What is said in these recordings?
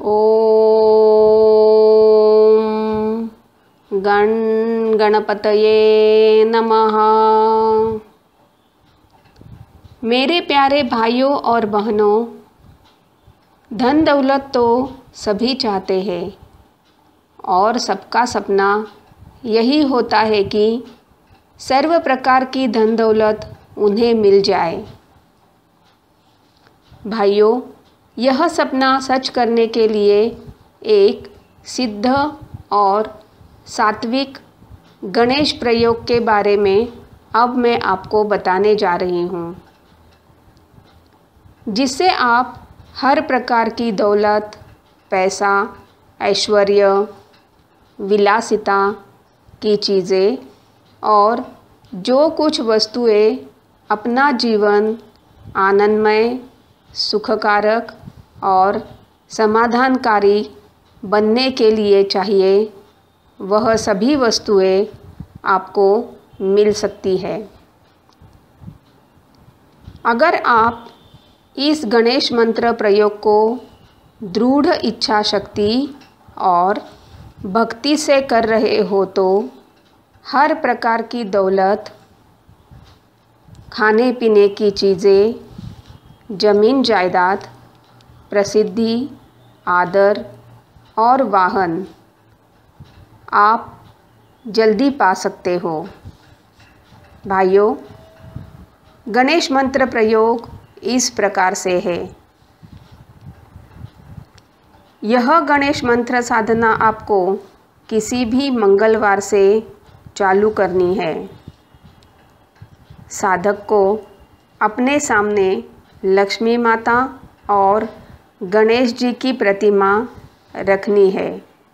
ओम गणपतये नमः। मेरे प्यारे भाइयों और बहनों, धन दौलत तो सभी चाहते हैं और सबका सपना यही होता है कि सर्व प्रकार की धन दौलत उन्हें मिल जाए। भाइयों, यह सपना सच करने के लिए एक सिद्ध और सात्विक गणेश प्रयोग के बारे में अब मैं आपको बताने जा रही हूँ, जिससे आप हर प्रकार की दौलत, पैसा, ऐश्वर्य, विलासिता की चीज़ें और जो कुछ वस्तुएं अपना जीवन आनंदमय, सुखकारक और समाधानकारी बनने के लिए चाहिए, वह सभी वस्तुएं आपको मिल सकती है। अगर आप इस गणेश मंत्र प्रयोग को दृढ़ इच्छा शक्ति और भक्ति से कर रहे हो तो हर प्रकार की दौलत, खाने पीने की चीज़ें, जमीन जायदाद, प्रसिद्धि, आदर और वाहन आप जल्दी पा सकते हो। भाइयों, गणेश मंत्र प्रयोग इस प्रकार से है। यह गणेश मंत्र साधना आपको किसी भी मंगलवार से चालू करनी है। साधक को अपने सामने लक्ष्मी माता और गणेश जी की प्रतिमा रखनी है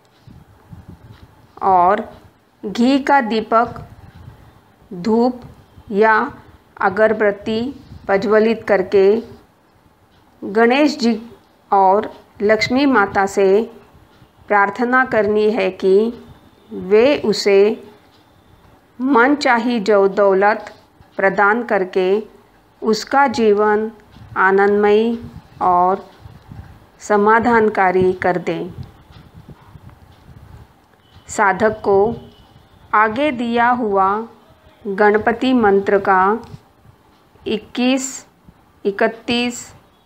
और घी का दीपक, धूप या अगरबत्ती प्रज्वलित करके गणेश जी और लक्ष्मी माता से प्रार्थना करनी है कि वे उसे मनचाही जो दौलत प्रदान करके उसका जीवन आनंदमयी और समाधानकारी कर दें। साधक को आगे दिया हुआ गणपति मंत्र का 21, 31,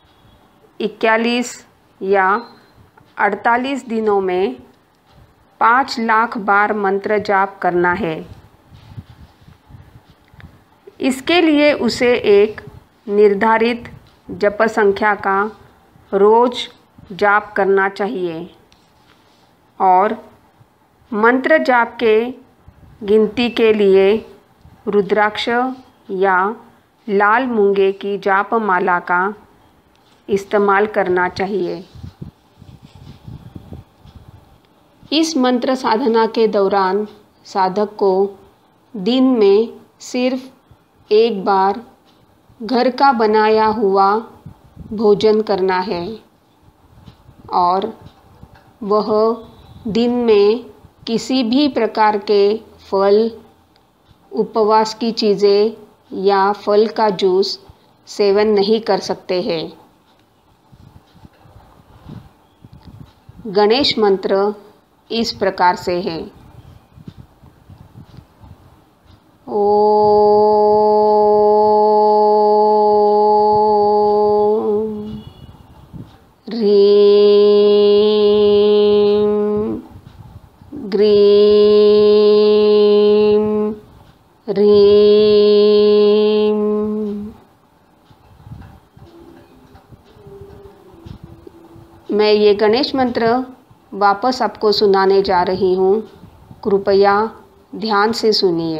41 या 48 दिनों में 5 लाख बार मंत्र जाप करना है। इसके लिए उसे एक निर्धारित जप संख्या का रोज जाप करना चाहिए और मंत्र जाप के गिनती के लिए रुद्राक्ष या लाल मूंगे की जाप माला का इस्तेमाल करना चाहिए। इस मंत्र साधना के दौरान साधक को दिन में सिर्फ एक बार घर का बनाया हुआ भोजन करना है और वह दिन में किसी भी प्रकार के फल, उपवास की चीज़ें या फल का जूस सेवन नहीं कर सकते हैं। गणेश मंत्र इस प्रकार से है। ओम ह्रीं ग्रीं ह्रीं। मैं ये गणेश मंत्र वापस आपको सुनाने जा रही हूँ, कृपया ध्यान से सुनिए।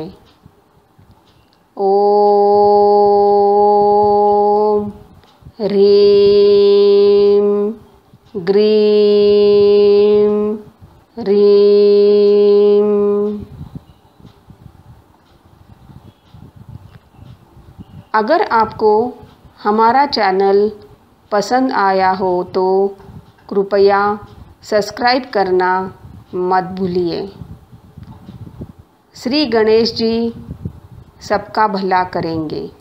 ओम ह्रीं ग्रीं ह्रीं। अगर आपको हमारा चैनल पसंद आया हो तो कृपया सब्सक्राइब करना मत भूलिए। श्री गणेश जी सबका भला करेंगे।